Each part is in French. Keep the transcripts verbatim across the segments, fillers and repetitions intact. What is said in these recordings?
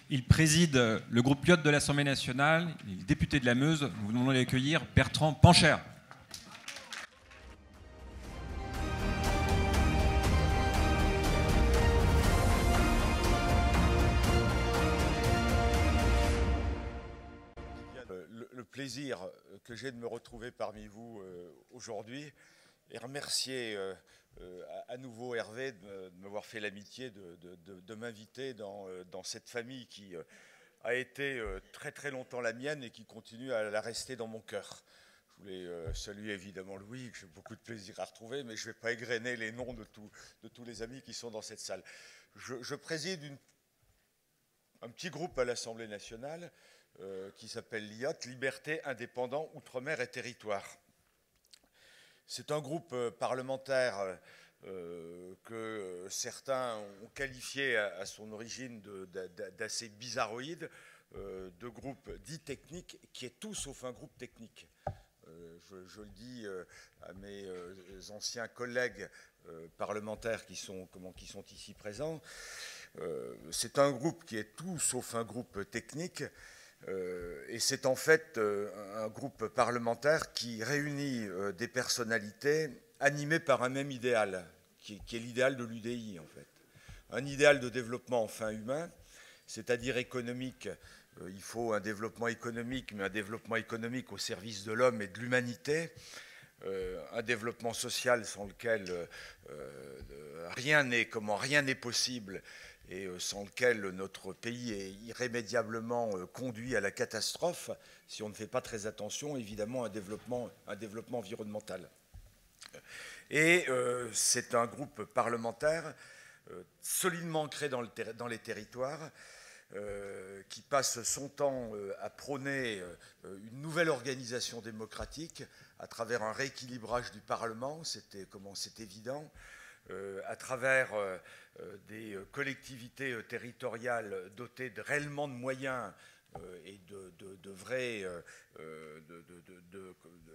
Il préside le groupe Yacht de l'Assemblée nationale. Il est député de la Meuse. Nous venons d'accueillir Bertrand Pancher. Le, le plaisir que j'ai de me retrouver parmi vous euh, aujourd'hui et remercier euh, euh, à, à nouveau Hervé de, de m'avoir fait l'amitié de, de, de, de m'inviter dans, euh, dans cette famille qui euh, a été euh, très très longtemps la mienne et qui continue à la rester dans mon cœur. Je voulais euh, saluer évidemment Louis, que j'ai beaucoup de plaisir à retrouver, mais je ne vais pas égrener les noms de, tout, de tous les amis qui sont dans cette salle. Je, je préside une, un petit groupe à l'Assemblée nationale Euh, qui s'appelle l'I A T, Liberté, Indépendant, Outre-mer et Territoire. C'est un groupe euh, parlementaire euh, que certains ont qualifié à, à son origine d'assez bizarroïde, euh, de groupe dit technique, qui est tout sauf un groupe technique. Euh, je, je le dis euh, à mes euh, anciens collègues euh, parlementaires qui sont, comment, qui sont ici présents. Euh, c'est un groupe qui est tout sauf un groupe technique. Euh, et c'est en fait euh, un groupe parlementaire qui réunit euh, des personnalités animées par un même idéal, qui, qui est l'idéal de l'U D I en fait. Un idéal de développement enfin humain, c'est-à-dire économique. Euh, il faut un développement économique, mais un développement économique au service de l'homme et de l'humanité. Euh, un développement social sans lequel euh, euh, rien n'est, comment rien n'est possible, et sans lequel notre pays est irrémédiablement conduit à la catastrophe, si on ne fait pas très attention, évidemment, un développement, un développement environnemental. Et euh, c'est un groupe parlementaire euh, solidement ancré dans, le dans les territoires, euh, qui passe son temps euh, à prôner euh, une nouvelle organisation démocratique à travers un rééquilibrage du Parlement, c'était comment c'est évident, Euh, à travers euh, des collectivités euh, territoriales dotées de, réellement de moyens euh, et de, de, de vrais, euh, de, de, de,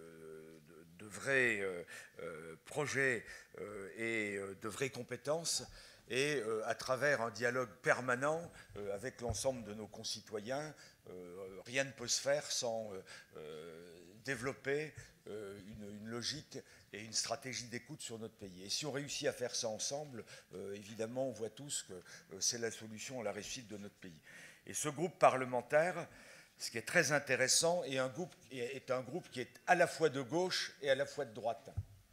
de vrais euh, euh, projets euh, et de vraies compétences, et euh, à travers un dialogue permanent euh, avec l'ensemble de nos concitoyens. Euh, rien ne peut se faire sans euh, euh, développer euh, une, une logique et une stratégie d'écoute sur notre pays. Et si on réussit à faire ça ensemble, euh, évidemment, on voit tous que euh, c'est la solution à la réussite de notre pays. Et ce groupe parlementaire, ce qui est très intéressant, est un groupe, est un groupe qui est à la fois de gauche et à la fois de droite.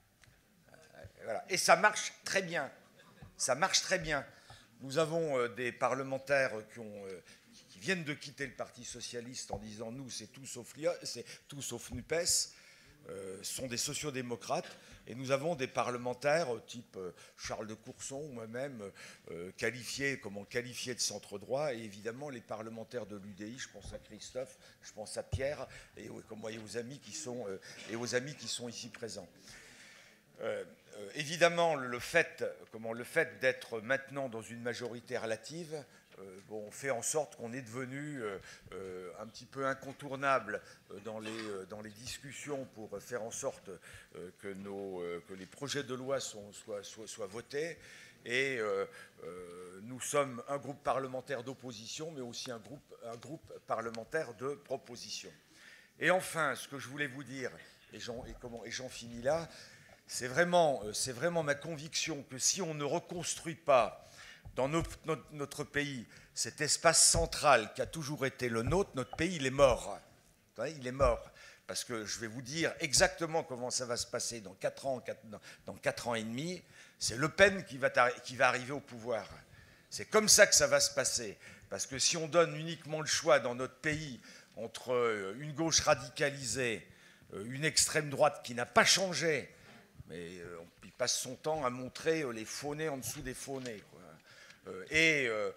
Voilà. Et ça marche très bien. Ça marche très bien. Nous avons euh, des parlementaires qui, ont, euh, qui viennent de quitter le Parti socialiste en disant « nous, c'est tout sauf, c'est tout sauf NUPES ». Euh, sont des sociodémocrates, et nous avons des parlementaires type euh, Charles de Courson ou moi-même euh, qualifiés, comment qualifiés de centre-droit, et évidemment les parlementaires de l'U D I, je pense à Christophe, je pense à Pierre, et, comme et, aux, amis qui sont, euh, et aux amis qui sont ici présents. Euh, euh, évidemment, le fait, comment, le fait d'être maintenant dans une majorité relative, euh, bon, fait en sorte qu'on est devenu euh, euh, un petit peu incontournable euh, dans, les, euh, dans les discussions pour faire en sorte euh, que, nos, euh, que les projets de loi sont, soient, soient, soient votés. Et euh, euh, nous sommes un groupe parlementaire d'opposition, mais aussi un groupe, un groupe parlementaire de proposition. Et enfin, ce que je voulais vous dire, et j'en, et comment, et j'en finis là, c'est vraiment, c'est vraiment ma conviction que si on ne reconstruit pas dans notre, notre, notre pays cet espace central qui a toujours été le nôtre, notre pays, il est mort. Il est mort. Parce que je vais vous dire exactement comment ça va se passer dans quatre ans, dans quatre ans et demi. C'est Le Pen qui va, qui va arriver au pouvoir. C'est comme ça que ça va se passer. Parce que si on donne uniquement le choix dans notre pays entre une gauche radicalisée, une extrême droite qui n'a pas changé, mais il passe son temps à montrer les faux nez en dessous des faux nez, quoi. Et euh,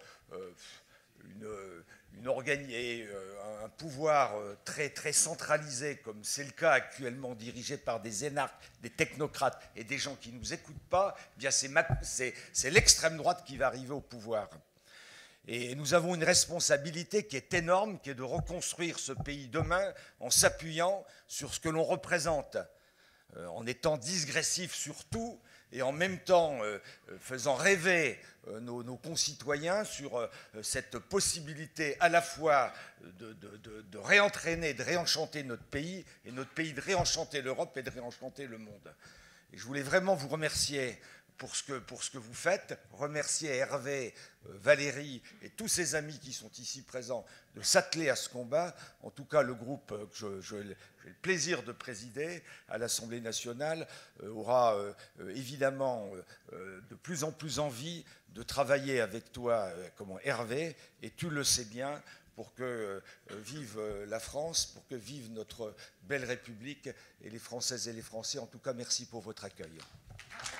une, une organi- et un pouvoir très, très centralisé, comme c'est le cas actuellement, dirigé par des énarques, des technocrates et des gens qui ne nous écoutent pas, eh bien c'est, c'est, c'est l'extrême droite qui va arriver au pouvoir. Et nous avons une responsabilité qui est énorme, qui est de reconstruire ce pays demain en s'appuyant sur ce que l'on représente, euh, en étant digressif sur tout, et en même temps euh, faisant rêver euh, nos, nos concitoyens sur euh, cette possibilité à la fois de, de, de, de réentraîner, de réenchanter notre pays, et notre pays de réenchanter l'Europe et de réenchanter le monde. Et je voulais vraiment vous remercier pour ce que, pour ce que vous faites, remercier Hervé, euh, Valérie et tous ses amis qui sont ici présents de s'atteler à ce combat. En tout cas, le groupe que je, je, j'ai le plaisir de présider à l'Assemblée nationale euh, aura euh, évidemment euh, de plus en plus envie de travailler avec toi, euh, comment, Hervé, et tu le sais bien, pour que euh, vive euh, la France, pour que vive notre belle République et les Françaises et les Français. En tout cas, merci pour votre accueil.